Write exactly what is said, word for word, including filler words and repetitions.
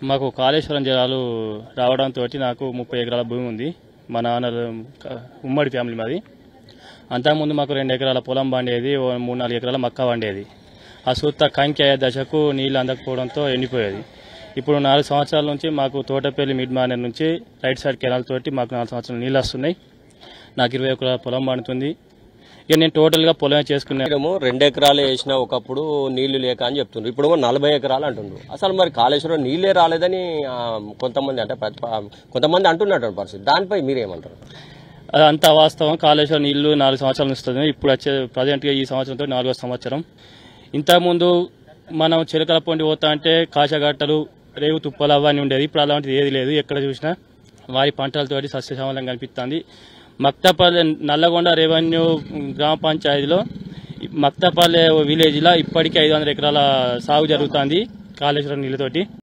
మాకు కాళేశ్వరం జలాలు రావడంతో నాకు ముప్పై ఎకరాల భూమి ఉంది. మా నాన్న ఉమ్మడి ఫ్యామిలీ మాది. అంతకుముందు మాకు రెండు ఎకరాల పొలం పండేది, మూడు నాలుగు ఎకరాల మక్క పండేది. ఆ సూత్త కంకి అయ్యే దశకు నీళ్లు అందకపోవడంతో ఎండిపోయేది. ఇప్పుడు నాలుగు సంవత్సరాల నుంచి మాకు తోటపల్లి మిడ్ మానేర్ నుంచి రైట్ సైడ్ కెనాల్ తోటి మాకు నాలుగు సంవత్సరాలు నీళ్ళు వస్తున్నాయి. నాకు ఇరవై ఎకరాల పొలం పండుతుంది. ఇక నేను టోటల్గా పొలం చేసుకున్నాము. రెండు ఎకరాలు వేసినా ఒకప్పుడు నీళ్లు లేక అని చెప్తుండ్రు, ఇప్పుడు నలభై ఎకరాలు అంటుండ్రు. అసలు మరి కాళేశ్వరం నీళ్లే రాలేదని కొంతమంది అంటే కొంతమంది అంటున్నటువంటి పరిస్థితి, దానిపై మీరేమంటారు? అదంతా వాస్తవం. కాళేశ్వరం నీళ్లు నాలుగు సంవత్సరాలు ఇస్తుంది. ఇప్పుడు వచ్చే ప్రజెంట్గా ఈ సంవత్సరంతో నాలుగో సంవత్సరం. ఇంతకుముందు మనం చిలకల పొండి పోతా అంటే కాశగట్టలు, రేవు తుప్పలు అవన్నీ ఉండేది. ఇప్పుడు అలాంటిది ఏది లేదు. ఎక్కడ చూసినా వారి పంటలతోటి సస్యశ్యామలం కనిపిస్తుంది. మక్తపల్లె నల్లగొండ రెవెన్యూ గ్రామ పంచాయతీలో మక్తపల్లె విలేజ్లో ఇప్పటికీ ఐదు వందల ఎకరాల సాగు జరుగుతుంది కాళేశ్వరం నీళ్ళతోటి.